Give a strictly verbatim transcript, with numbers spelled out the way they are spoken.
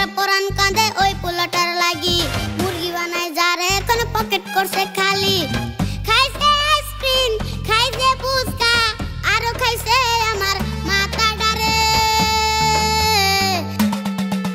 পরান কাঁদে ওই পোলাটার লাগি মুরগি বানায় যারে কোন পকেট করছে